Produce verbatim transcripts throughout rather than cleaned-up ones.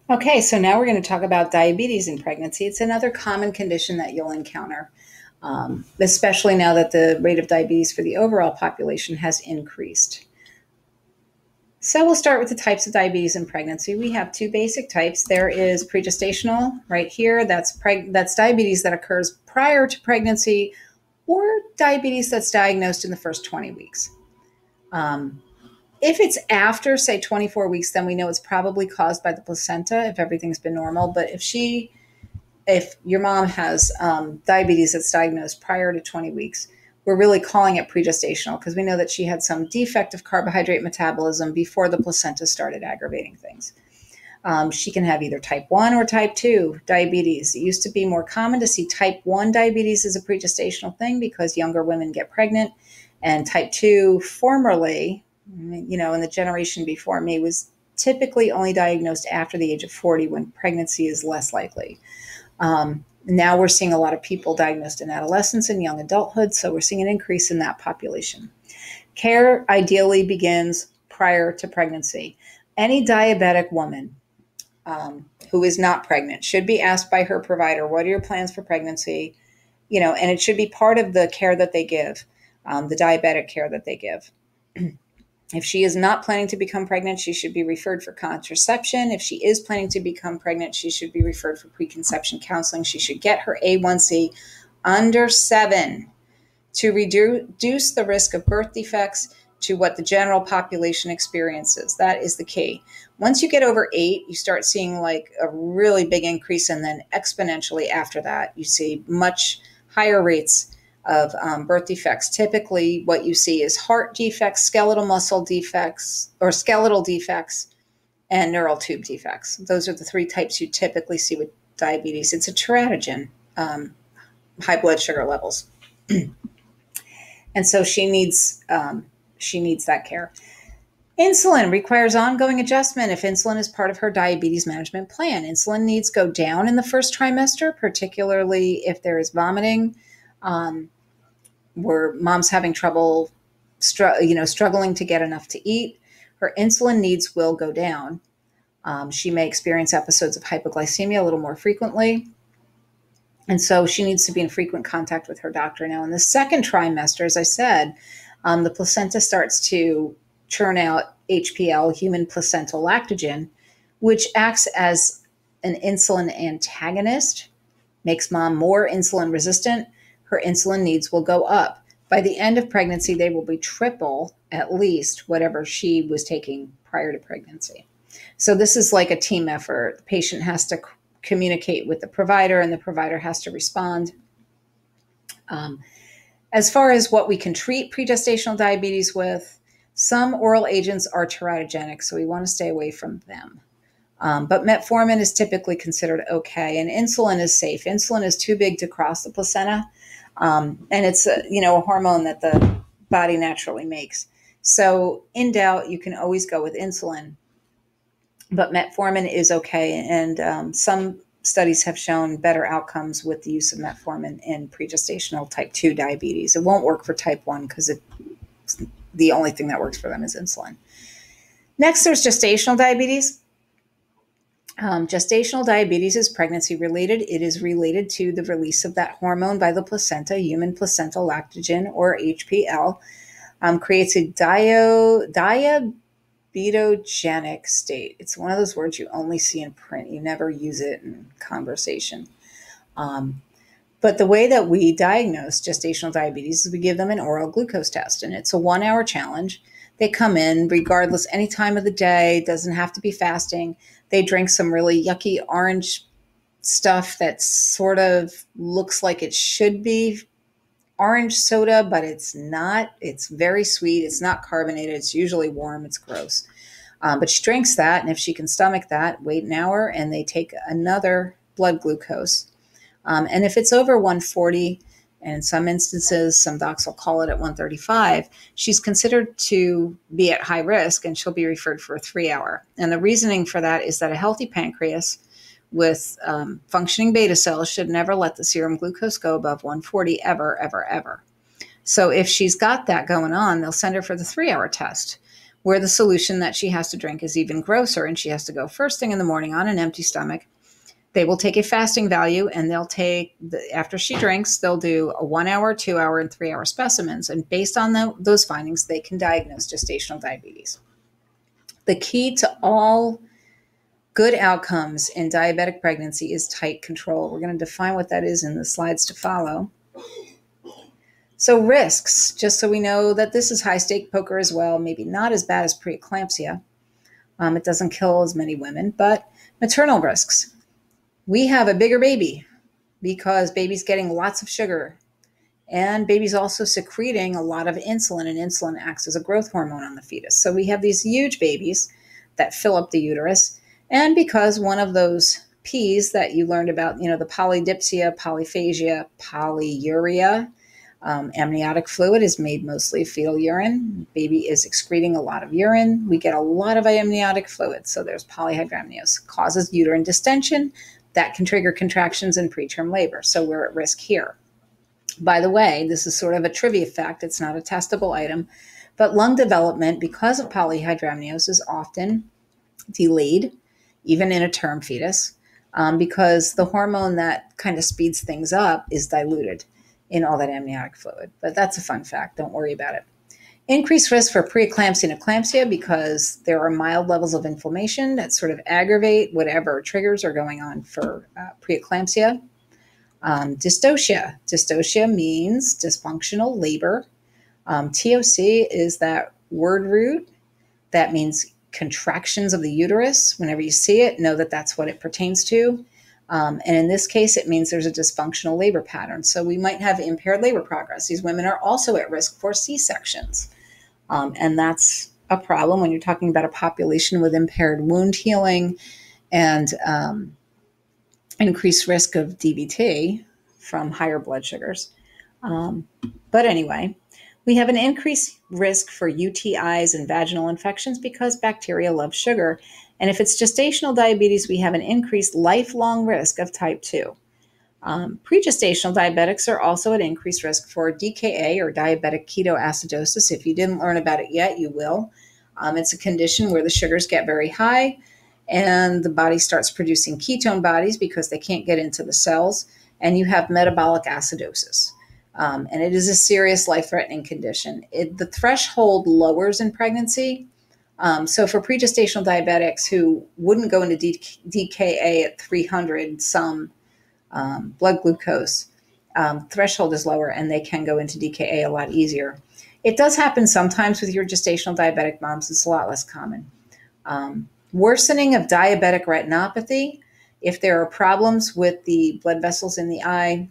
Okay, so now we're going to talk about diabetes in pregnancy. It's another common condition that you'll encounter, um, especially now that the rate of diabetes for the overall population has increased. So we'll start with the types of diabetes in pregnancy. We have two basic types. There is pregestational right here. That's preg- that's diabetes that occurs prior to pregnancy, or diabetes that's diagnosed in the first twenty weeks. Um, If it's after, say, twenty-four weeks, then we know it's probably caused by the placenta if everything's been normal. But if she, if your mom has um, diabetes that's diagnosed prior to twenty weeks, we're really calling it pregestational because we know that she had some defect of carbohydrate metabolism before the placenta started aggravating things. Um, she can have either type one or type two diabetes. It used to be more common to see type one diabetes as a pregestational thing because younger women get pregnant, and type two formerly, you know, in the generation before me, was typically only diagnosed after the age of forty when pregnancy is less likely. Um, now we're seeing a lot of people diagnosed in adolescence and young adulthood, so we're seeing an increase in that population. Care ideally begins prior to pregnancy. Any diabetic woman um, who is not pregnant should be asked by her provider, what are your plans for pregnancy? You know, and it should be part of the care that they give, um, the diabetic care that they give. If she is not planning to become pregnant, she should be referred for contraception. If she is planning to become pregnant, she should be referred for preconception counseling. She should get her A one C under seven to reduce the risk of birth defects to what the general population experiences. That is the key. Once you get over eight, you start seeing like a really big increase, and then exponentially after that, you see much higher rates of um, birth defects. Typically, what you see is heart defects, skeletal muscle defects, or skeletal defects, and neural tube defects. Those are the three types you typically see with diabetes. It's a teratogen, um, high blood sugar levels. And so she needs um, she needs that care. Insulin requires ongoing adjustment if insulin is part of her diabetes management plan. Insulin needs go down in the first trimester, particularly if there is vomiting, um, where mom's having trouble, str- you know, struggling to get enough to eat. Her insulin needs will go down. Um, she may experience episodes of hypoglycemia a little more frequently. And so she needs to be in frequent contact with her doctor. Now, in the second trimester, as I said, um, the placenta starts to churn out H P L, human placental lactogen, which acts as an insulin antagonist, makes mom more insulin resistant. Her insulin needs will go up. By the end of pregnancy, they will be triple, at least, whatever she was taking prior to pregnancy. So this is like a team effort. The patient has to communicate with the provider, and the provider has to respond. Um, as far as what we can treat pregestational diabetes with, some oral agents are teratogenic, so we want to stay away from them. Um, but metformin is typically considered okay, and insulin is safe. Insulin is too big to cross the placenta, um, and it's a, you know a hormone that the body naturally makes. So in doubt, you can always go with insulin. But metformin is okay, and um, some studies have shown better outcomes with the use of metformin in pregestational type two diabetes. It won't work for type one because the only thing that works for them is insulin. Next, there's gestational diabetes. Um, gestational diabetes is pregnancy related. It is related to the release of that hormone by the placenta, human placental lactogen, or H P L, um, creates a dio, diabetogenic state. It's one of those words you only see in print. You never use it in conversation. Um, but the way that we diagnose gestational diabetes is we give them an oral glucose test, and it's a one-hour challenge. They come in regardless, any time of the day, doesn't have to be fasting. They drink some really yucky orange stuff that sort of looks like it should be orange soda, but it's not. It's very sweet. It's not carbonated. It's usually warm. It's gross. Um, but she drinks that, and if she can stomach that, wait an hour, and they take another blood glucose. Um, and if it's over one forty, and in some instances, some docs will call it at one thirty-five, she's considered to be at high risk, and she'll be referred for a three-hour. And the reasoning for that is that a healthy pancreas with um, functioning beta cells should never let the serum glucose go above one forty ever, ever, ever. So if she's got that going on, they'll send her for the three-hour test, where the solution that she has to drink is even grosser, and she has to go first thing in the morning on an empty stomach. They will take a fasting value, and they'll take, the, after she drinks, they'll do a one hour, two hour, and three hour specimens. And based on the, those findings, they can diagnose gestational diabetes. The key to all good outcomes in diabetic pregnancy is tight control. We're going to define what that is in the slides to follow. So risks, just so we know that this is high stake poker as well, maybe not as bad as preeclampsia. Um, it doesn't kill as many women, but maternal risks. We have a bigger baby because baby's getting lots of sugar, and baby's also secreting a lot of insulin, and insulin acts as a growth hormone on the fetus. So we have these huge babies that fill up the uterus. And because one of those P's that you learned about, you know, the polydipsia, polyphagia, polyuria, um, amniotic fluid is made mostly of fetal urine. Baby is excreting a lot of urine. We get a lot of amniotic fluid. So there's polyhydramnios, causes uterine distension that can trigger contractions in preterm labor. So we're at risk here. By the way, this is sort of a trivia fact. It's not a testable item, but lung development because of polyhydramnios is often delayed, even in a term fetus, um, because the hormone that kind of speeds things up is diluted in all that amniotic fluid. But that's a fun fact. Don't worry about it. Increased risk for preeclampsia and eclampsia because there are mild levels of inflammation that sort of aggravate whatever triggers are going on for uh, preeclampsia. Um, dystocia. Dystocia means dysfunctional labor. Um, T O C is that word root that means contractions of the uterus. Whenever you see it, know that that's what it pertains to. Um, and in this case, it means there's a dysfunctional labor pattern. So we might have impaired labor progress. These women are also at risk for C-sections. Um, and that's a problem when you're talking about a population with impaired wound healing and um, increased risk of D V T from higher blood sugars. Um, but anyway, we have an increased risk for U T Is and vaginal infections because bacteria love sugar. And if it's gestational diabetes, we have an increased lifelong risk of type two. Um, Pregestational diabetics are also at increased risk for D K A or diabetic ketoacidosis. If you didn't learn about it yet, you will. Um, it's a condition where the sugars get very high and the body starts producing ketone bodies because they can't get into the cells, and you have metabolic acidosis. Um, and it is a serious life-threatening condition. It, the threshold lowers in pregnancy. Um, so for pregestational diabetics who wouldn't go into D- DKA at three hundred some um, blood glucose, um, threshold is lower and they can go into D K A a lot easier. It does happen sometimes with your gestational diabetic moms. It's a lot less common. Um, worsening of diabetic retinopathy. If there are problems with the blood vessels in the eye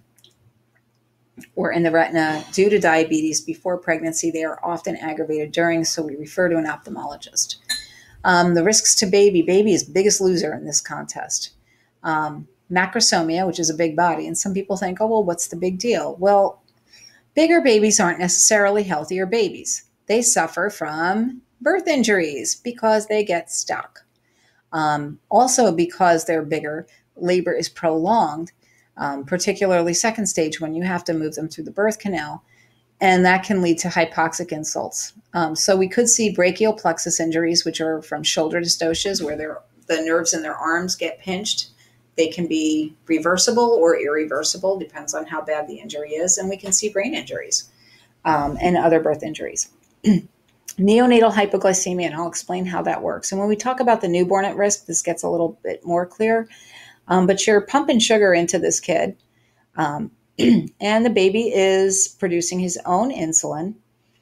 or in the retina due to diabetes before pregnancy, they are often aggravated during, so we refer to an ophthalmologist. Um, the risks to baby. Baby is biggest loser in this contest. Um, macrosomia, which is a big body, and some people think, oh, well, what's the big deal? Well, bigger babies aren't necessarily healthier babies. They suffer from birth injuries because they get stuck. Um, also, because they're bigger, labor is prolonged, um, particularly second stage when you have to move them through the birth canal, and that can lead to hypoxic insults. Um, so we could see brachial plexus injuries, which are from shoulder dystocias, where the nerves in their arms get pinched. They can be reversible or irreversible, depends on how bad the injury is, and we can see brain injuries um, and other birth injuries. Neonatal hypoglycemia, and I'll explain how that works. And when we talk about the newborn at risk, this gets a little bit more clear. Um, but you're pumping sugar into this kid, um, and the baby is producing his own insulin.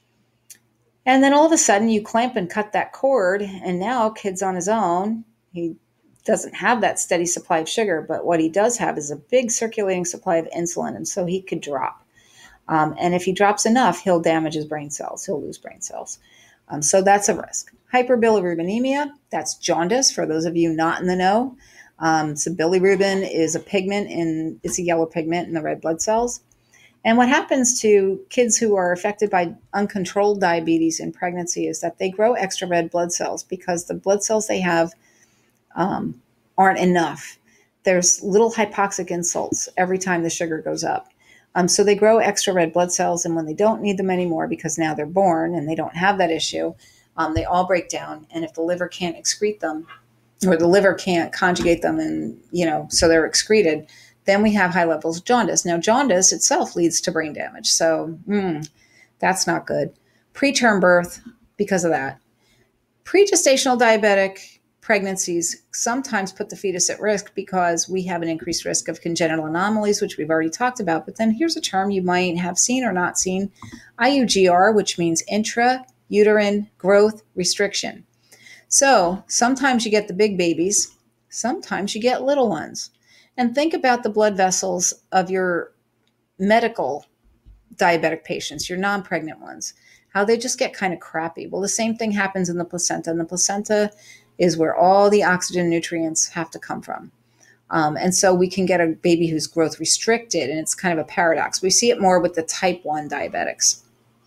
And then all of a sudden you clamp and cut that cord, and now kid's on his own. He doesn't have that steady supply of sugar, but what he does have is a big circulating supply of insulin, and so he could drop. Um, and if he drops enough, he'll damage his brain cells. He'll lose brain cells. Um, so that's a risk. Hyperbilirubinemia, that's jaundice for those of you not in the know. Um, so bilirubin is a pigment in, it's a yellow pigment in the red blood cells. And what happens to kids who are affected by uncontrolled diabetes in pregnancy is that they grow extra red blood cells because the blood cells they have um, aren't enough. There's little hypoxic insults every time the sugar goes up. Um, so they grow extra red blood cells, and when they don't need them anymore because now they're born and they don't have that issue, Um, they all break down. And if the liver can't excrete them, or the liver can't conjugate them and, you know, so they're excreted, then we have high levels of jaundice. Now, jaundice itself leads to brain damage. So mm, that's not good. Preterm birth, because of that. Pre-gestational diabetic pregnancies sometimes put the fetus at risk because we have an increased risk of congenital anomalies, which we've already talked about. But then here's a term you might have seen or not seen, I U G R, which means intrauterine growth restriction. So sometimes you get the big babies, sometimes you get little ones. And think about the blood vessels of your medical diabetic patients, your non-pregnant ones, how they just get kind of crappy. Well, the same thing happens in the placenta, and the placenta is where all the oxygen nutrients have to come from. Um, and so we can get a baby who's growth restricted, and it's kind of a paradox. We see it more with the type one diabetics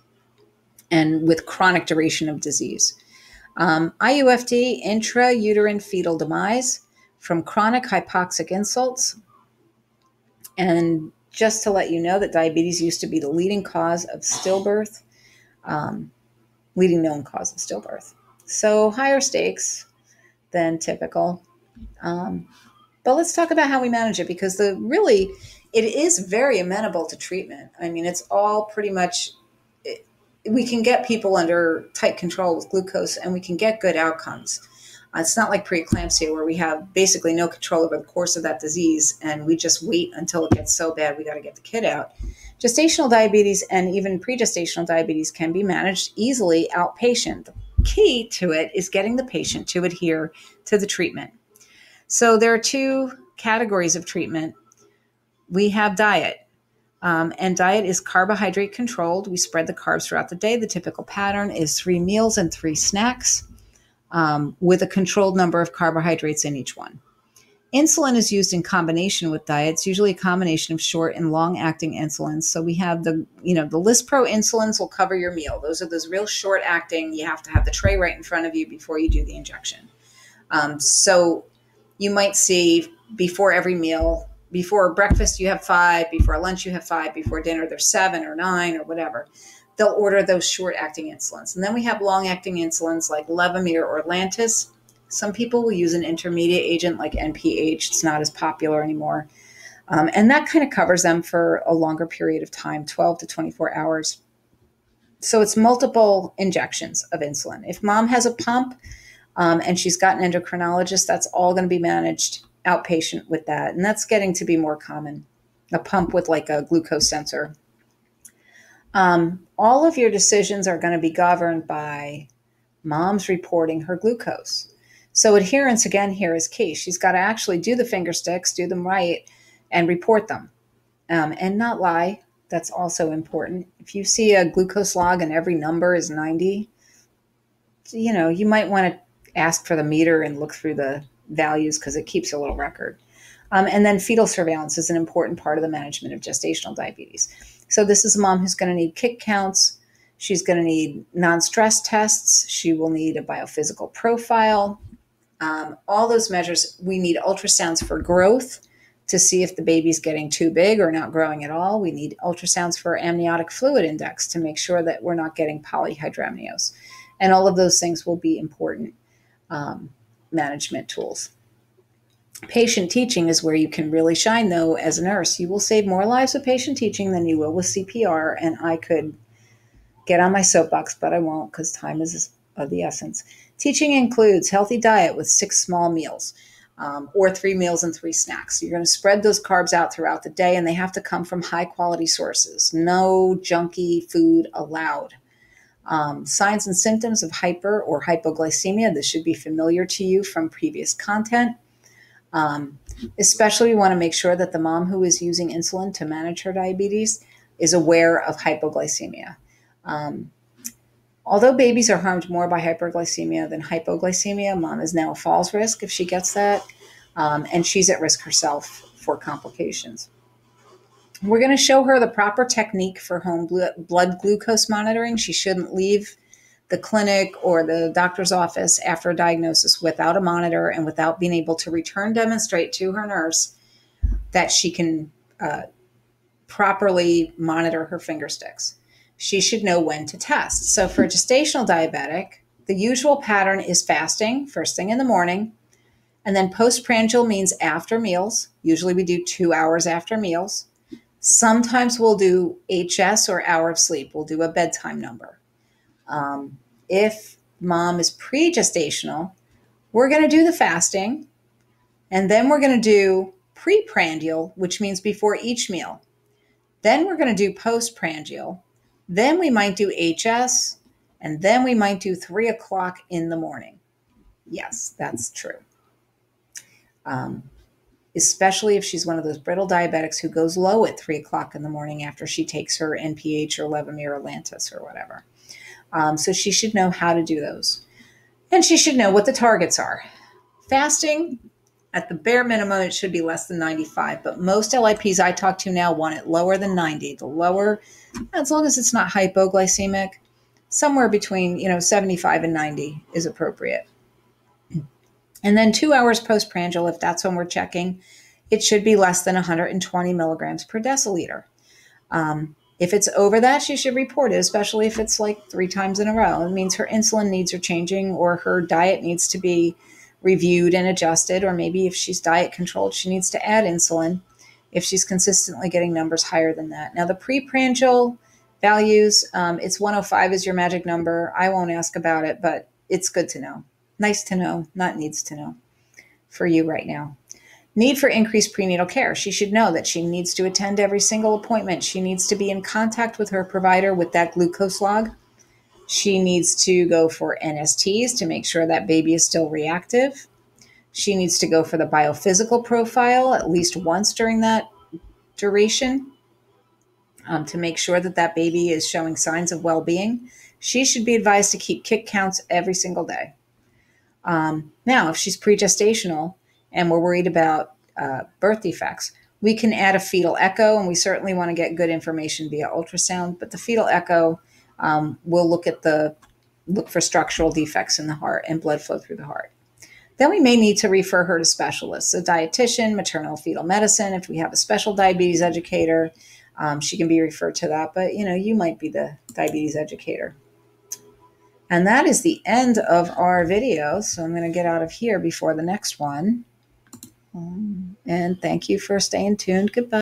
and with chronic duration of disease. Um, I U F D, intrauterine fetal demise, from chronic hypoxic insults. And just to let you know that diabetes used to be the leading cause of stillbirth, um, leading known cause of stillbirth. So higher stakes than typical. Um, but let's talk about how we manage it, because the really, it is very amenable to treatment. I mean, it's all pretty much, it, we can get people under tight control with glucose, and we can get good outcomes. Uh, it's not like preeclampsia, where we have basically no control over the course of that disease, and we just wait until it gets so bad we got to get the kid out. Gestational diabetes and even pre-gestational diabetes can be managed easily outpatient. The key to it is getting the patient to adhere to the treatment. So there are two categories of treatment. We have diet, um, and diet is carbohydrate controlled. We spread the carbs throughout the day. The typical pattern is three meals and three snacks, um, with a controlled number of carbohydrates in each one. Insulin is used in combination with diets, usually a combination of short and long-acting insulins. So we have the, you know, the Lispro insulins will cover your meal. Those are those real short-acting. You have to have the tray right in front of you before you do the injection. Um, so you might see before every meal, before breakfast you have five, before lunch you have five, before dinner there's seven or nine or whatever. They'll order those short-acting insulins. And then we have long-acting insulins like Levemir or Lantus. Some people will use an intermediate agent like N P H. It's not as popular anymore. Um, and that kind of covers them for a longer period of time, twelve to twenty-four hours. So it's multiple injections of insulin. If mom has a pump um, and she's got an endocrinologist, that's all going to be managed outpatient with that. And that's getting to be more common, a pump with like a glucose sensor. Um, all of your decisions are going to be governed by mom's reporting her glucose. So adherence, again, here is key. She's got to actually do the finger sticks, do them right, and report them, um, and not lie. That's also important. If you see a glucose log and every number is ninety, you know, you might want to ask for the meter and look through the values, because it keeps a little record. Um, and then fetal surveillance is an important part of the management of gestational diabetes. So this is a mom who's going to need kick counts. She's going to need non-stress tests. She will need a biophysical profile. Um, all those measures, we need ultrasounds for growth to see if the baby's getting too big or not growing at all. We need ultrasounds for amniotic fluid index to make sure that we're not getting polyhydramnios. And all of those things will be important um, management tools. Patient teaching is where you can really shine, though, as a nurse. You will save more lives with patient teaching than you will with C P R. And I could get on my soapbox, but I won't, because time is of the essence. Teaching includes healthy diet with six small meals, um, or three meals and three snacks. You're going to spread those carbs out throughout the day, and they have to come from high quality sources. No junky food allowed. Um, signs and symptoms of hyper or hypoglycemia. This should be familiar to you from previous content. Um, especially, we want to make sure that the mom who is using insulin to manage her diabetes is aware of hypoglycemia. Um, Although babies are harmed more by hyperglycemia than hypoglycemia, mom is now a falls risk if she gets that, um, and she's at risk herself for complications. We're going to show her the proper technique for home blood glucose monitoring. She shouldn't leave the clinic or the doctor's office after a diagnosis without a monitor and without being able to return demonstrate to her nurse that she can uh, properly monitor her finger sticks. She should know when to test. So for a gestational diabetic, The usual pattern is fasting first thing in the morning, and then postprandial means after meals. Usually we do two hours after meals. Sometimes we'll do H S or hour of sleep. We'll do a bedtime number. Um, if mom is pre-gestational, we're going to do the fasting, and then we're going to do preprandial, which means before each meal. Then we're going to do postprandial. Then we might do H S, and then we might do three o'clock in the morning. Yes, that's true. Um, especially if she's one of those brittle diabetics who goes low at three o'clock in the morning after she takes her N P H or Levemir or Lantus or whatever. Um, so she should know how to do those. And she should know what the targets are. Fasting, at the bare minimum, it should be less than ninety-five, but most L I Ps I talk to now want it lower than ninety. The lower, as long as it's not hypoglycemic, somewhere between, you know, seventy-five and ninety is appropriate. And then two hours postprandial, if that's when we're checking, it should be less than one hundred twenty milligrams per deciliter. Um, if it's over that, she should report it, especially if it's like three times in a row. It means her insulin needs are changing, or her diet needs to be reviewed and adjusted, or maybe if she's diet controlled, she needs to add insulin if she's consistently getting numbers higher than that. Now, the preprandial values, um, it's one oh five is your magic number. I won't ask about it, but it's good to know. Nice to know, not needs to know for you right now. Need for increased prenatal care. She should know that she needs to attend every single appointment. She needs to be in contact with her provider with that glucose log. She needs to go for N S Ts to make sure that baby is still reactive. She needs to go for the biophysical profile at least once during that duration um, to make sure that that baby is showing signs of well-being. She should be advised to keep kick counts every single day. Um, now, if she's pre-gestational and we're worried about uh, birth defects, we can add a fetal echo, and we certainly want to get good information via ultrasound. But the fetal echo um, will look at the look for structural defects in the heart and blood flow through the heart. Then we may need to refer her to specialists, a dietitian, maternal fetal medicine. If we have a special diabetes educator, um, she can be referred to that. But you know, you might be the diabetes educator. And that is the end of our video. So I'm going to get out of here before the next one. Um, and thank you for staying tuned. Goodbye.